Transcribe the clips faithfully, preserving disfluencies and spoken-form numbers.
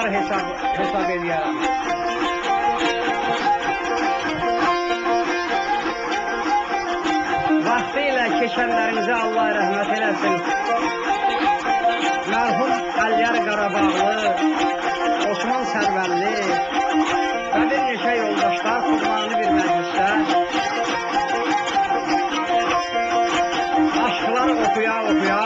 Bunları hesab, hesab ediyarım. Vaxtıyla keçənlərinizi Allah rəhmət eləsin. Mərhum Əliyar Qarabağlı, Osman Sərvəlli və bir neçə yoldaşlar Qurbanlı bir məclisdə aşkları oxuya-oxuya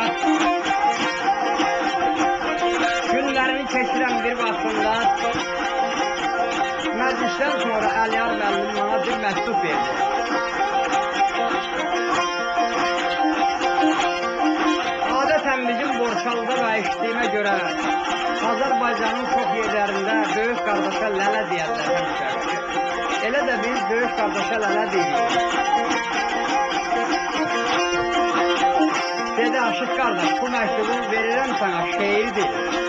günlərini keçirən bir vaxtında məclisdən sonra Əliyar müəllim bana bir məktub verdi. Adətən bizim Borçalıda və eşitdiyimə görə Azərbaycanın çox yerlərində böyük qardaşa lələ deyərlər həmişə. Elə də biz böyük qardaşa lələ deyirik. Dedi, Aşıq qardaş, bu məktubu verirəm sana, şeirdir.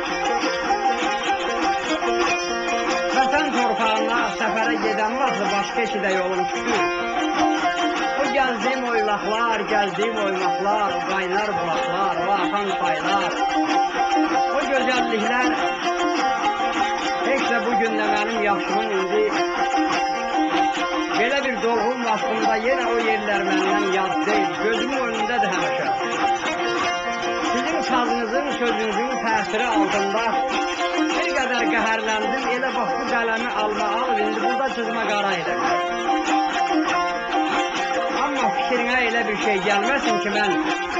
Vətən torpağına səfərə gedən vaxtı başqa ekidə yolum tutur. O gəzdiyim oylaqlar, gəzdiyim oymaqlar, o qaynar bulaqlar, o axan paylar, o gözəlliklər heç də bugün də mənim yaşımın indi belə bir dolğun vaxtında yenə o yerlər məndən yad deyil, gözümün önündədir həmişə. Sizin sazınızın, sözünüzün təsiri altında bir qədər qəhərləndim, elə bax bu qələmi alma al, indi burada cızma qara ilə. Amma fikrinə elə bir şey gəlməsin ki, mən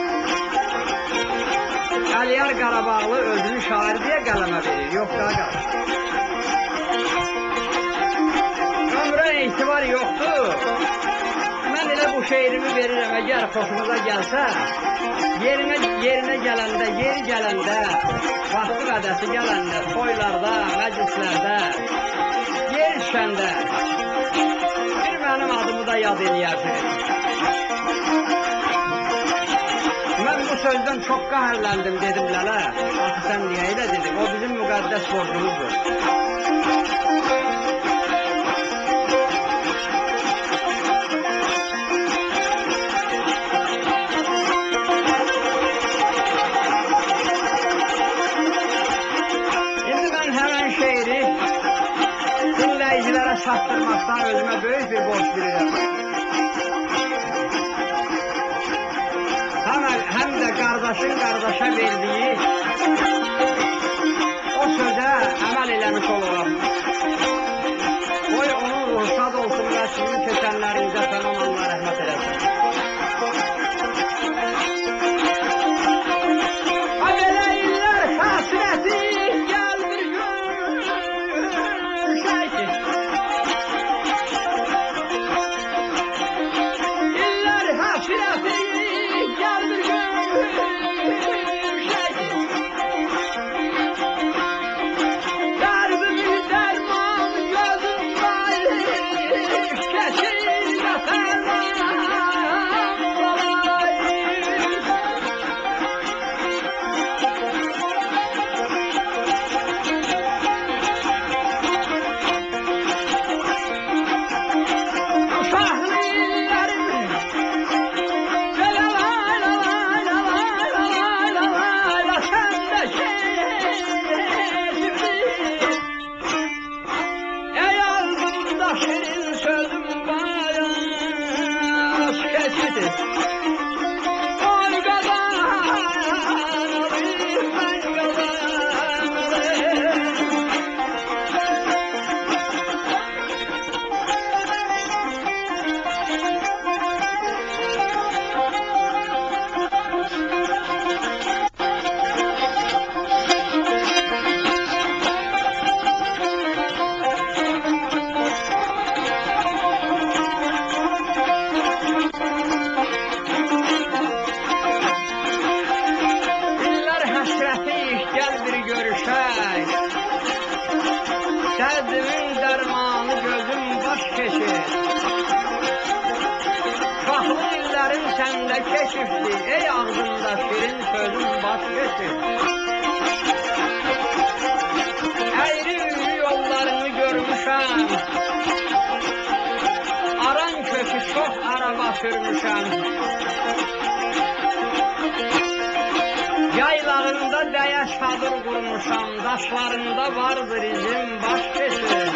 Əliyar Qarabağlı özünü şair deyə qələmə verir, yox da qarşı. Ömrə etibar yoxdur. Mən elə bu şeirimi verirəm, əgər xoşunuza gəlsə, yerinə, yerinə gələndə, yeri gələndə, vaxtı qədəsi gələndə, toylarda, məclislərdə, yer düşəndə bir mənim adımı da yad eləyərsiniz. Mən bu sözdən çox qəhərləndim, dedim lələ. Axı sən niyə elə dedim, o bizim müqəddəs borcumuzdur. İndi mən həmən şeiri dinləyicilərə çatdırmaqdan özümə böyük bir borc bilirəm. Həm də qardaşın qardaşa verdiyi o sözə əməl eləmiş oluram. Qoy onun ruhu şad olsun və sizin keçənlərinizə fənam Allah rəhmət eləsin. Ha belə illər həsrəti gəl bir görüşək. İllər həsrəti gəl bir dərdimin dərmanı gözüm baş keçir. Şahlı illərin səndə keşifdir, ey ağzında şirin sözüm baş keçir. Əyri-üyrü yollarını görmüşəm, aran kökü çox araba sürmüşəm. Yaylarında dəyə çadır qurmuşam, daşlarında vardır izim baş keçir.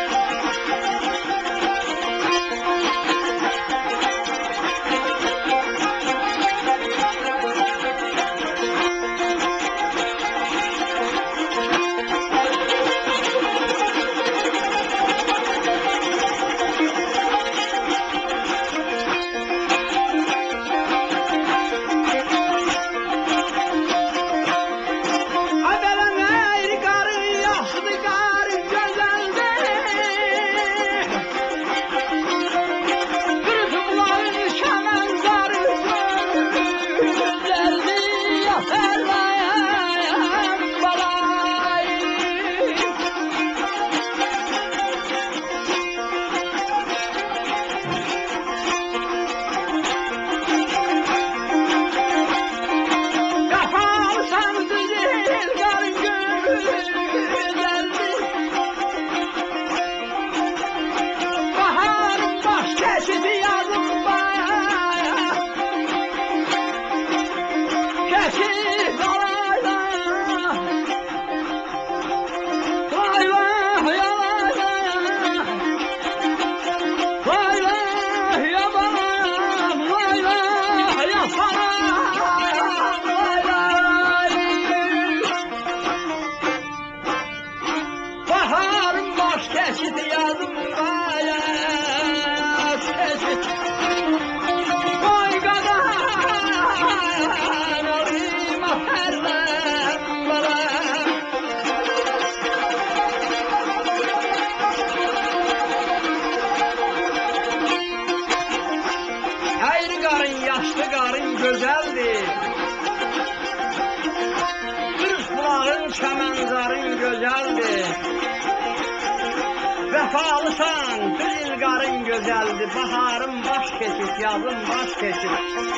Vefalısan, düz ilgarın güzeldi, baharın baş keçik, yazın baş keçik.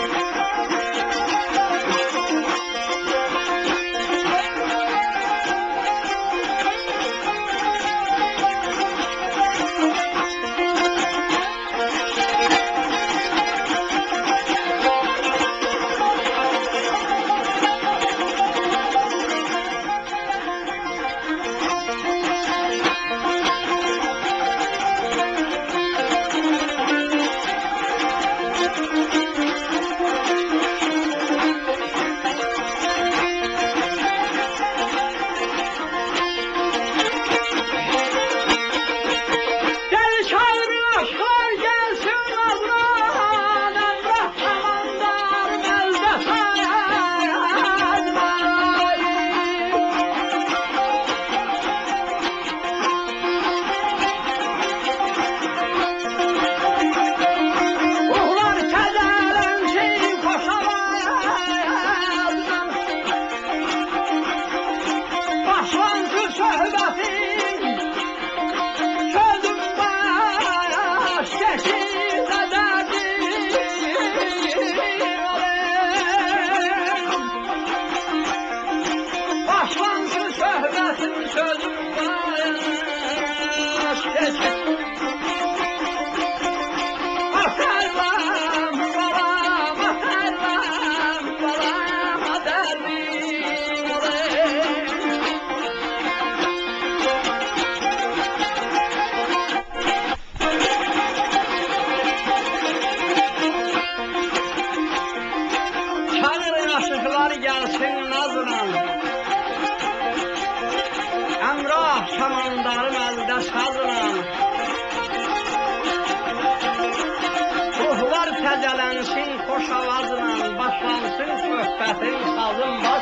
Şamandarım əldə sazıram. Ruhlar təzələnsin xoş avazla, başlansın söhbətin sazın baş.